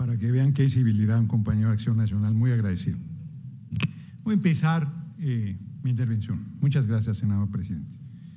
para que vean que hay civilidad, un compañero de Acción Nacional, muy agradecido. Voy a empezar mi intervención. Muchas gracias, senador presidente.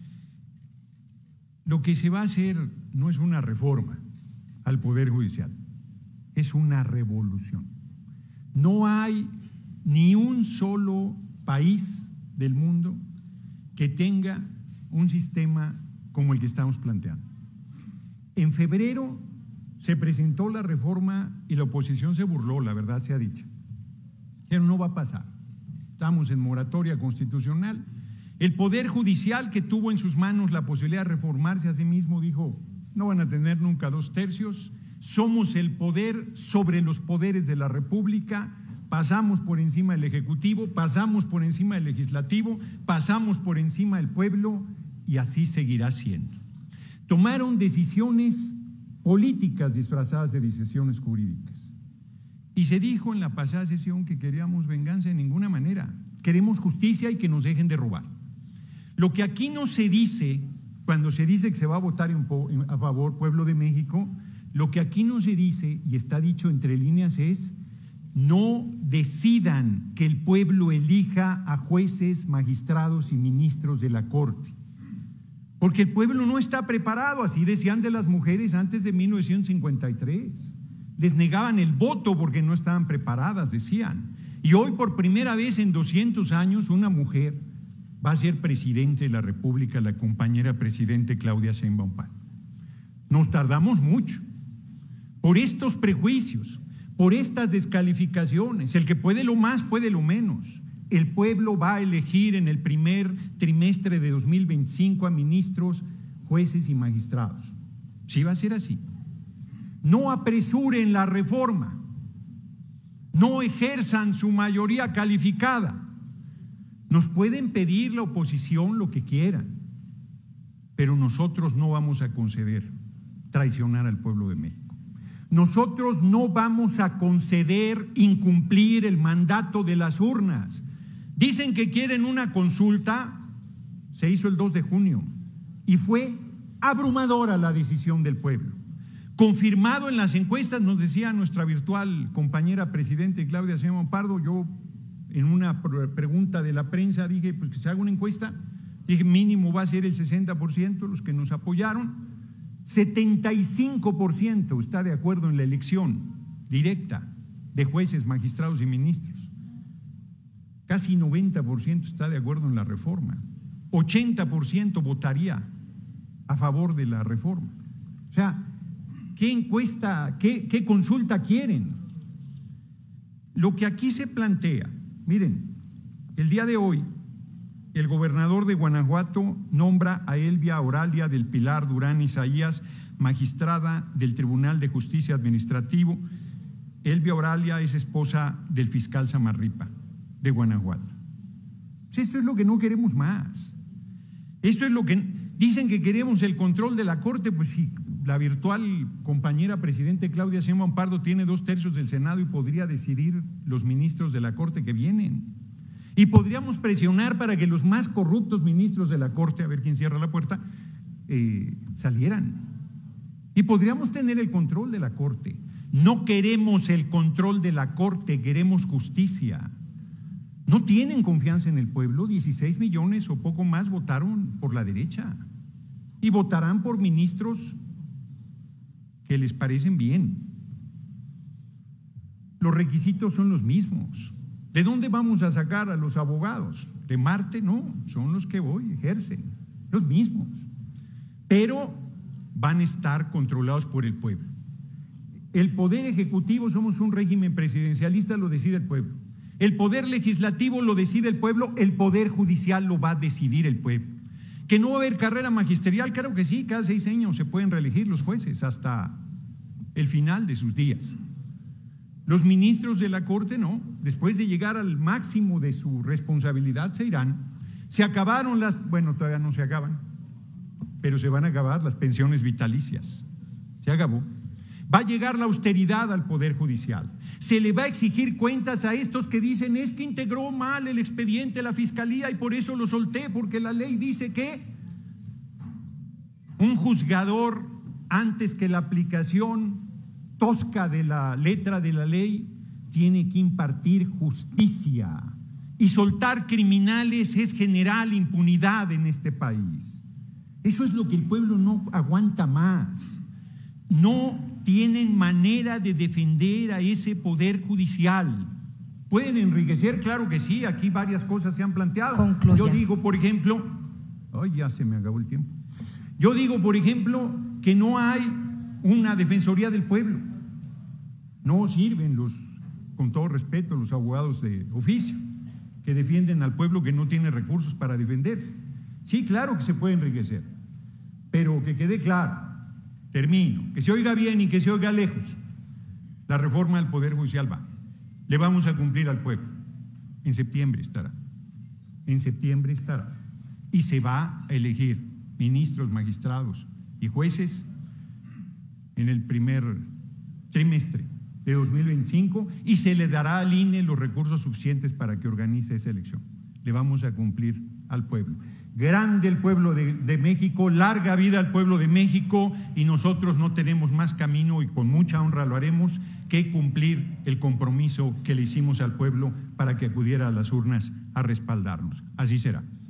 Lo que se va a hacer no es una reforma al Poder Judicial, es una revolución. No hay ni un solo país del mundo que tenga un sistema como el que estamos planteando. En febrero se presentó la reforma y la oposición se burló, la verdad sea dicha. Pero no va a pasar. Estamos en moratoria constitucional. El Poder Judicial, que tuvo en sus manos la posibilidad de reformarse a sí mismo, dijo: no van a tener nunca 2/3, somos el poder sobre los poderes de la República, pasamos por encima del Ejecutivo, pasamos por encima del Legislativo, pasamos por encima del pueblo y así seguirá siendo. Tomaron decisiones políticas disfrazadas de decisiones jurídicas. Y se dijo en la pasada sesión que queríamos venganza de ninguna manera, queremos justicia y que nos dejen de robar. Lo que aquí no se dice, cuando se dice que se va a votar a favor Pueblo de México, lo que aquí no se dice y está dicho entre líneas es: no decidan que el pueblo elija a jueces, magistrados y ministros de la Corte. Porque el pueblo no está preparado, así decían de las mujeres antes de 1953. Les negaban el voto porque no estaban preparadas, decían. Y hoy, por primera vez en 200 años, una mujer va a ser presidente de la República, la compañera presidente Claudia Sheinbaum Pardo. Nos tardamos mucho por estos prejuicios, por estas descalificaciones. El que puede lo más, puede lo menos. El pueblo va a elegir en el primer trimestre de 2025 a ministros, jueces y magistrados. Sí va a ser así. No apresuren la reforma, no ejerzan su mayoría calificada. Nos pueden pedir la oposición lo que quieran, pero nosotros no vamos a conceder traicionar al pueblo de México. Nosotros no vamos a conceder incumplir el mandato de las urnas. Dicen que quieren una consulta, se hizo el 2 de junio y fue abrumadora la decisión del pueblo. Confirmado en las encuestas, nos decía nuestra virtual compañera presidente Claudia Sheinbaum Pardo. Yo en una pregunta de la prensa dije, pues que se haga una encuesta, dije mínimo va a ser el 60% los que nos apoyaron, 75% está de acuerdo en la elección directa de jueces, magistrados y ministros. Casi 90% está de acuerdo en la reforma, 80% votaría a favor de la reforma. O sea, ¿qué encuesta, qué consulta quieren? Lo que aquí se plantea, miren, el día de hoy el gobernador de Guanajuato nombra a Elvia Oralia del Pilar Durán Isaías, magistrada del Tribunal de Justicia Administrativo. Elvia Oralia es esposa del fiscal Samarripa de Guanajuato. Esto es lo que no queremos más. Esto es lo que dicen que queremos, el control de la Corte. Pues sí, la virtual compañera presidente Claudia Sheinbaum Pardo tiene 2/3 del Senado y podría decidir los ministros de la Corte que vienen. Y podríamos presionar para que los más corruptos ministros de la Corte, a ver quién cierra la puerta, salieran. Y podríamos tener el control de la Corte. No queremos el control de la Corte, queremos justicia. No tienen confianza en el pueblo. 16 millones o poco más votaron por la derecha y votarán por ministros que les parecen bien. Los requisitos son los mismos. ¿De dónde vamos a sacar a los abogados? ¿De Marte? No, son los que hoy ejercen, los mismos. Pero van a estar controlados por el pueblo. El poder ejecutivo, somos un régimen presidencialista, lo decide el pueblo. El poder legislativo lo decide el pueblo, el poder judicial lo va a decidir el pueblo. ¿Que no va a haber carrera magisterial? Claro que sí, cada 6 años se pueden reelegir los jueces hasta el final de sus días. Los ministros de la Corte no, después de llegar al máximo de su responsabilidad se irán. Se acabaron bueno, todavía no se acaban, pero se van a acabar las pensiones vitalicias. Se acabó. Va a llegar la austeridad al Poder Judicial. Se le va a exigir cuentas a estos que dicen: es que integró mal el expediente la Fiscalía y por eso lo solté, porque la ley dice que un juzgador, antes que la aplicación tosca de la letra de la ley, tiene que impartir justicia. Y soltar criminales es generar impunidad en este país. Eso es lo que el pueblo no aguanta más. No tienen manera de defender a ese poder judicial. ¿Pueden enriquecer? Claro que sí, aquí varias cosas se han planteado. Concluya. Yo digo, por ejemplo, ya se me acabó el tiempo. Yo digo, por ejemplo, que no hay una defensoría del pueblo. No sirven con todo respeto, los abogados de oficio que defienden al pueblo que no tiene recursos para defenderse. Sí, claro que se puede enriquecer, pero que quede claro, termino, que se oiga bien y que se oiga lejos, la reforma del Poder Judicial va. Le vamos a cumplir al pueblo. En septiembre estará. Y se va a elegir ministros, magistrados y jueces en el primer trimestre de 2025 y se le dará al INE los recursos suficientes para que organice esa elección. Le vamos a cumplir al pueblo. Grande el pueblo de México, larga vida al pueblo de México, y nosotros no tenemos más camino, y con mucha honra lo haremos, que cumplir el compromiso que le hicimos al pueblo para que acudiera a las urnas a respaldarnos. Así será.